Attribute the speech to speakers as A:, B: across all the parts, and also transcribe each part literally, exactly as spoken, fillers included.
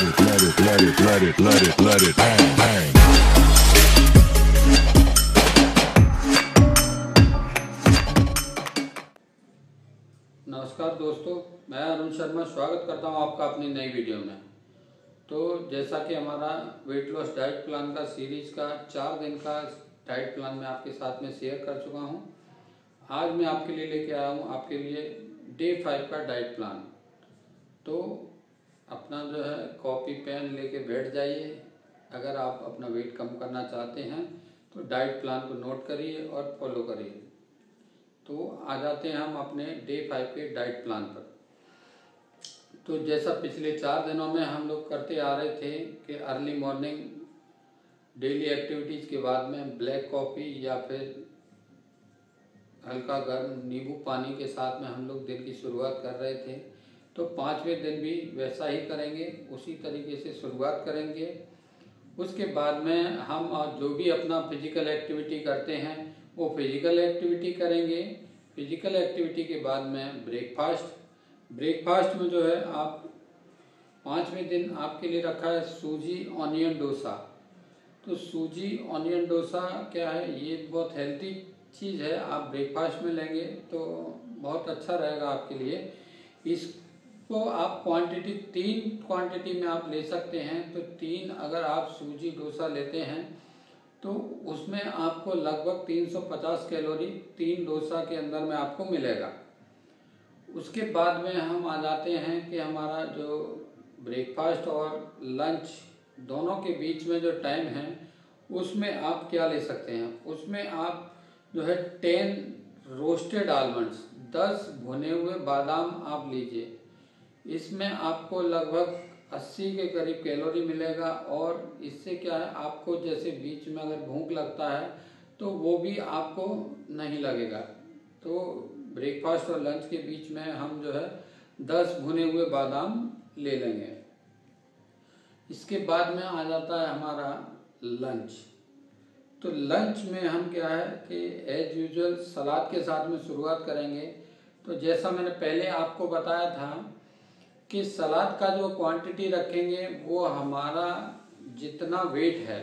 A: it, let it, let it, let it, let it, let it bang, bang.
B: नमस्कार दोस्तों, मैं अरुण शर्मा स्वागत करता हूं आपका अपनी नई वीडियो में। तो जैसा कि हमारा वेट लॉस डाइट प्लान का सीरीज का चार दिन का डाइट प्लान मैं आपके साथ में शेयर कर चुका हूं। आज मैं आपके लिए लेके आया हूं आपके लिए डे फाइव का डाइट प्लान। तो अपना जो है कॉपी पेन लेके बैठ जाइए। अगर आप अपना वेट कम करना चाहते हैं तो डाइट प्लान को नोट करिए और फॉलो करिए। तो आ जाते हैं हम अपने डे फाइव के डाइट प्लान पर। तो जैसा पिछले चार दिनों में हम लोग करते आ रहे थे कि अर्ली मॉर्निंग डेली एक्टिविटीज़ के बाद में ब्लैक कॉफ़ी या फिर हल्का गर्म नींबू पानी के साथ में हम लोग दिन की शुरुआत कर रहे थे। तो पाँचवें दिन भी वैसा ही करेंगे, उसी तरीके से शुरुआत करेंगे। उसके बाद में हम जो भी अपना फिजिकल एक्टिविटी करते हैं वो फिजिकल एक्टिविटी करेंगे। फिजिकल एक्टिविटी के बाद में ब्रेकफास्ट ब्रेकफास्ट में जो है आप पाँचवें दिन आपके लिए रखा है सूजी ऑनियन डोसा। तो सूजी ऑनियन डोसा क्या है, ये बहुत हेल्दी चीज़ है। आप ब्रेकफास्ट में लेंगे तो बहुत अच्छा रहेगा आपके लिए। इसको आप क्वांटिटी तीन क्वांटिटी में आप ले सकते हैं। तो तीन अगर आप सूजी डोसा लेते हैं तो उसमें आपको लगभग तीन सौ पचास कैलोरी तीन डोसा के अंदर में आपको मिलेगा। उसके बाद में हम आ जाते हैं कि हमारा जो ब्रेकफास्ट और लंच दोनों के बीच में जो टाइम है उसमें आप क्या ले सकते हैं। उसमें आप जो है टेन रोस्टेड आलमंड्स दस भुने हुए बादाम आप लीजिए। इसमें आपको लगभग अस्सी के करीब कैलोरी मिलेगा। और इससे क्या है, आपको जैसे बीच में अगर भूख लगता है तो वो भी आपको नहीं लगेगा। तो ब्रेकफास्ट और लंच के बीच में हम जो है दस भुने हुए बादाम ले लेंगे। इसके बाद में आ जाता है हमारा लंच। तो लंच में हम क्या है कि एज यूजुअल सलाद के साथ में शुरुआत करेंगे। तो जैसा मैंने पहले आपको बताया था कि सलाद का जो क्वांटिटी रखेंगे वो हमारा जितना वेट है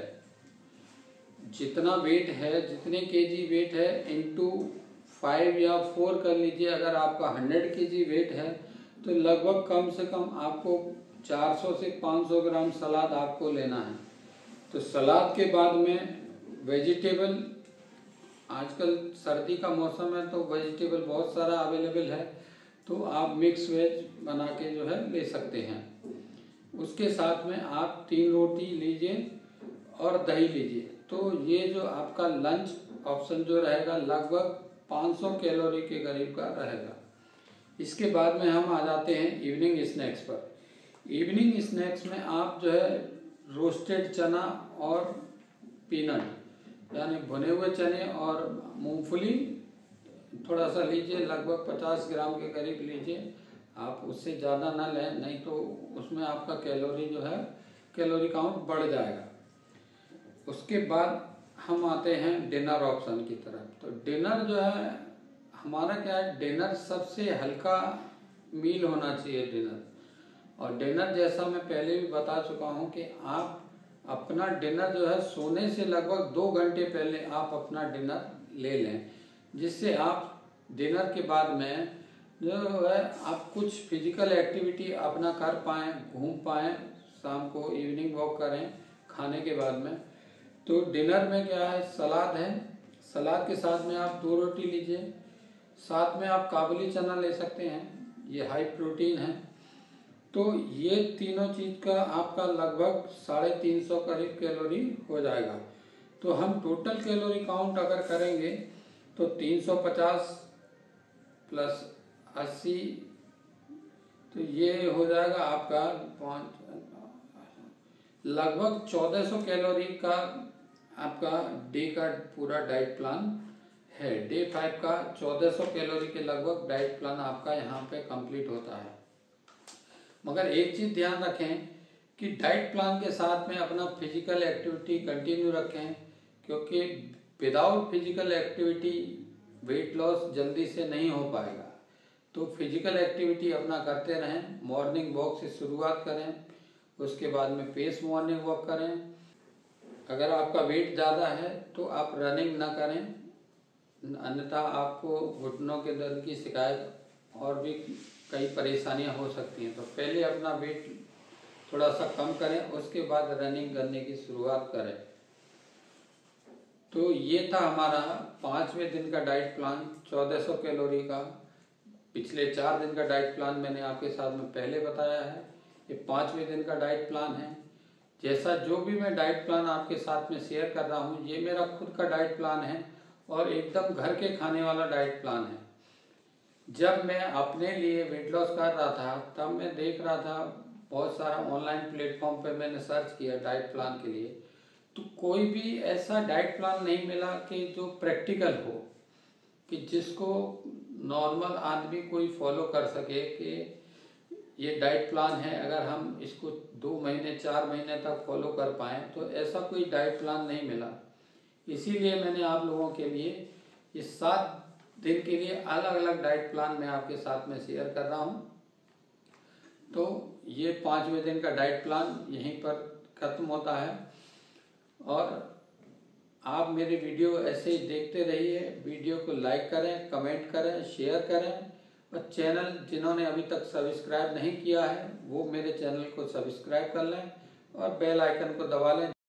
B: जितना वेट है जितने केजी वेट है इनटू फाइव या फोर कर लीजिए। अगर आपका हंड्रेड केजी वेट है तो लगभग कम से कम आपको चार सौ से पाँच सौ ग्राम सलाद आपको लेना है। तो सलाद के बाद में वेजिटेबल, आजकल सर्दी का मौसम है तो वेजिटेबल बहुत सारा अवेलेबल है। तो आप मिक्स वेज बना के जो है ले सकते हैं। उसके साथ में आप तीन रोटी लीजिए और दही लीजिए। तो ये जो आपका लंच ऑप्शन जो रहेगा लगभग पाँच सौ कैलोरी के करीब का रहेगा। इसके बाद में हम आ जाते हैं इवनिंग स्नैक्स पर। इवनिंग स्नैक्स में आप जो है रोस्टेड चना और पीनट यानी भुने हुए चने और मूंगफली थोड़ा सा लीजिए, लगभग पचास ग्राम के करीब लीजिए। आप उससे ज़्यादा ना लें, नहीं तो उसमें आपका कैलोरी जो है कैलोरी काउंट बढ़ जाएगा। उसके बाद हम आते हैं डिनर ऑप्शन की तरफ। तो डिनर जो है हमारा क्या है, डिनर सबसे हल्का मील होना चाहिए डिनर। और डिनर जैसा मैं पहले भी बता चुका हूँ कि आप अपना डिनर जो है सोने से लगभग दो घंटे पहले आप अपना डिनर ले लें, जिससे आप डिनर के बाद में जो है आप कुछ फिजिकल एक्टिविटी अपना कर पाएँ, घूम पाएँ, शाम को इवनिंग वॉक करें खाने के बाद में। तो डिनर में क्या है, सलाद है। सलाद के साथ में आप दो रोटी लीजिए, साथ में आप काबुली चना ले सकते हैं, ये हाई प्रोटीन है। तो ये तीनों चीज़ का आपका लगभग साढ़े तीन सौ करीब कैलोरी हो जाएगा। तो हम टोटल कैलोरी काउंट अगर करेंगे तो तीन सौ पचास प्लस अस्सी, तो ये हो जाएगा आपका पाँच लगभग चौदह सौ कैलोरी का आपका डे का पूरा डाइट प्लान है। डे फाइव का चौदह सौ कैलोरी के लगभग डाइट प्लान आपका यहाँ पे कंप्लीट होता है। मगर एक चीज़ ध्यान रखें कि डाइट प्लान के साथ में अपना फिजिकल एक्टिविटी कंटिन्यू रखें, क्योंकि without physical activity weight loss जल्दी से नहीं हो पाएगा। तो फिजिकल एक्टिविटी अपना करते रहें। मॉर्निंग वॉक से शुरुआत करें, उसके बाद में पेस मॉर्निंग वॉक करें। अगर आपका वेट ज़्यादा है तो आप रनिंग ना करें, अन्यथा आपको घुटनों के दर्द की शिकायत और भी कई परेशानियां हो सकती हैं। तो पहले अपना वेट थोड़ा सा कम करें, उसके बाद रनिंग करने की शुरुआत करें। तो ये था हमारा पाँचवें दिन का डाइट प्लान चौदह सौ कैलोरी का। पिछले चार दिन का डाइट प्लान मैंने आपके साथ में पहले बताया है, ये पाँचवें दिन का डाइट प्लान है। जैसा जो भी मैं डाइट प्लान आपके साथ में शेयर कर रहा हूँ, ये मेरा खुद का डाइट प्लान है और एकदम घर के खाने वाला डाइट प्लान है। जब मैं अपने लिए वेट लॉस कर रहा था तब मैं देख रहा था बहुत सारा ऑनलाइन प्लेटफॉर्म पे मैंने सर्च किया डाइट प्लान के लिए, तो कोई भी ऐसा डाइट प्लान नहीं मिला कि जो प्रैक्टिकल हो, कि जिसको नॉर्मल आदमी कोई फॉलो कर सके कि ये डाइट प्लान है, अगर हम इसको दो महीने चार महीने तक फॉलो कर पाएँ तो ऐसा कोई डाइट प्लान नहीं मिला। इसीलिए मैंने आप लोगों के लिए ये सात दिन के लिए अलग अलग डाइट प्लान मैं आपके साथ में शेयर कर रहा हूँ। तो ये पाँचवें दिन का डाइट प्लान यहीं पर ख़त्म होता है और आप मेरी वीडियो ऐसे ही देखते रहिए। वीडियो को लाइक करें, कमेंट करें, शेयर करें और चैनल जिन्होंने अभी तक सब्सक्राइब नहीं किया है वो मेरे चैनल को सब्सक्राइब कर लें और बेल आइकन को दबा लें।